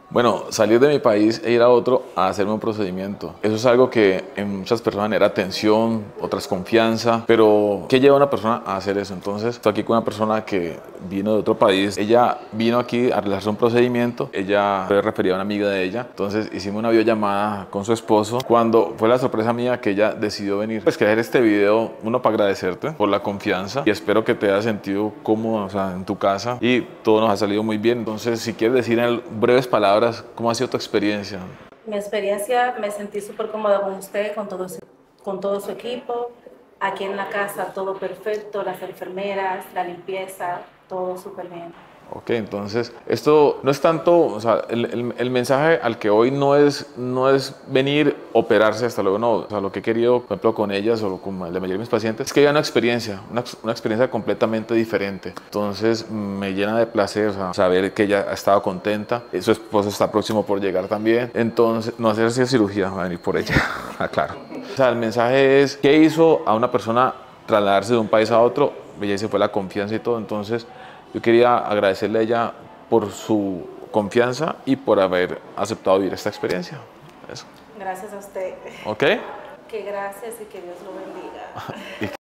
Bueno, salir de mi país e ir a otro a hacerme un procedimiento. Eso es algo que en muchas personas genera tensión, otras confianza, pero ¿qué lleva a una persona a hacer eso? Entonces, estoy aquí con una persona que vino de otro país. Ella vino aquí a realizar un procedimiento. Ella fue referida a una amiga de ella. Entonces, hicimos una videollamada con su esposo. Cuando fue la sorpresa mía que ella decidió venir. Pues quería hacer este video, uno, para agradecerte por la confianza y espero que te haya sentido cómodo, o sea, en tu casa y todo nos ha salido muy bien. Entonces, si quieres decir en breves palabras, ¿cómo ha sido tu experiencia? Mi experiencia, me sentí súper cómoda con usted, con todo su equipo. Aquí en la casa todo perfecto, las enfermeras, la limpieza, todo súper bien. Ok, entonces esto no es tanto, o sea, el mensaje al que hoy no es venir, operarse hasta luego, no. O sea, lo que he querido, por ejemplo, con ellas o con la mayoría de mis pacientes, es que haya una experiencia completamente diferente. Entonces me llena de placer, o sea, saber que ella ha estado contenta, su esposo está próximo por llegar también, entonces no hacerse cirugía, va a venir por ella, claro. O sea, el mensaje es, ¿qué hizo a una persona trasladarse de un país a otro? Ella se fue la confianza y todo, entonces yo quería agradecerle a ella por su confianza y por haber aceptado vivir esta experiencia. Eso. Gracias a usted. ¿Ok? Que gracias y que Dios lo bendiga.